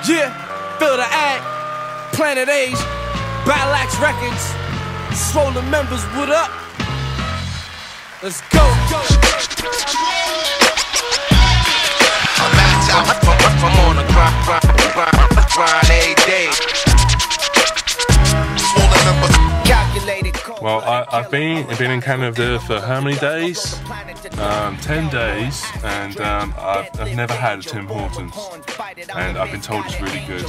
Yeah, Feel the Ag, Planet Age, Battle Axe Records, Swollen Members, what up? Let's go. I'm on the grind every day. Swollen Members. Well, I've been in Canada for how many days? 10 days, and I've never had a Tim Hortons, and I've been told it's really good.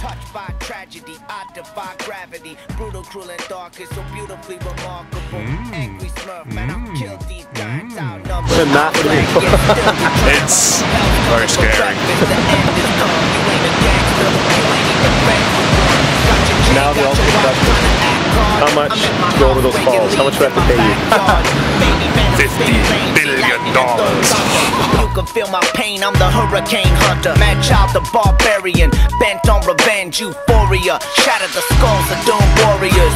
It's very scary. Now the ultimate question. How much to go to those falls? How much do I have to pay you? $50 billion. You can feel my pain, I'm the hurricane hunter. Mad child, the barbarian, bent on revenge, euphoria. Shatter the skulls of doomed warriors.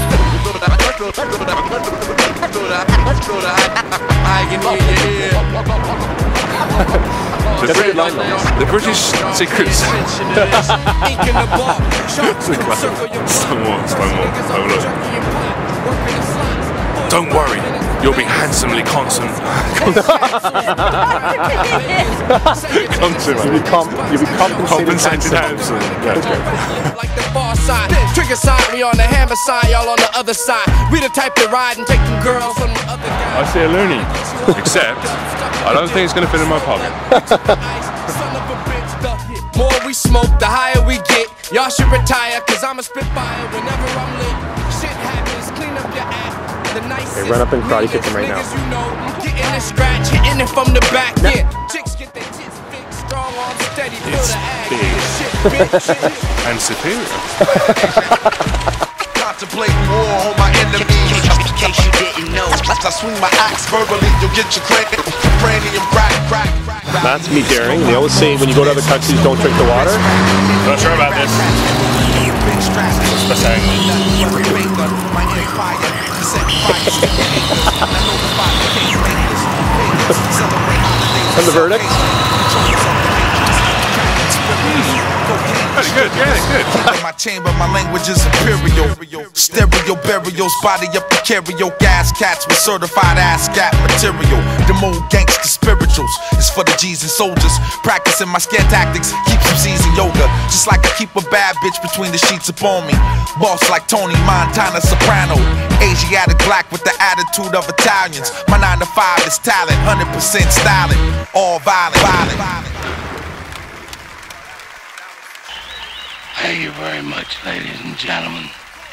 The British Secret Service. Don't worry, you'll be handsomely compensated. You'll be compensated handsomely. Like the far side, trigger side, we on the hammer side, y'all on the other side. We the type to ride and take them girls from the other guys. I see a loony, except I don't think it's going to fit in my pocket. The more we smoke, the higher we get. Y'all should retire, cause I'm a spitfire whenever I'm lit. Shit happens, clean up your act. Hey, run up and karate kick him right now. You know, getting a scratch, hitting it from the back. Yeah, chicks get their tits fixed, strong arms steady. It's big and superior. Contemplating war on my enemies. In case you didn't know, I swing my axe verbally, you'll get your cranium crack. That's me daring. They always say when you go to other countries, don't drink the water. Not sure about this. And the verdict? Pretty good, yeah, good. In my chamber, my language is imperial. Stereo burials, body up the carrio. Gas cats with certified ass cat material. The more gangster spirituals is for the G's and soldiers. Practicing my scare tactics, keep some Z's in yoga. Just like I keep a bad bitch between the sheets upon me. Boss like Tony Montana Soprano. Asiatic black with the attitude of Italians. My 9 to 5 is talent, 100% styling. All violent. Thank you very much, ladies and gentlemen.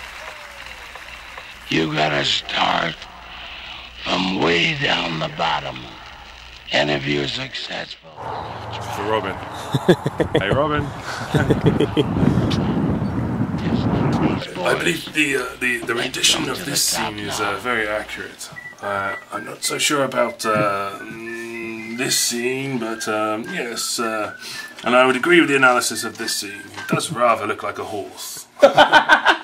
You gotta start from way down the bottom. And if you're successful... For Robin. Hey, Robin. I believe the rendition of this scene is very accurate. I'm not so sure about this scene, but yes, and I would agree with the analysis of this scene. It does rather look like a horse.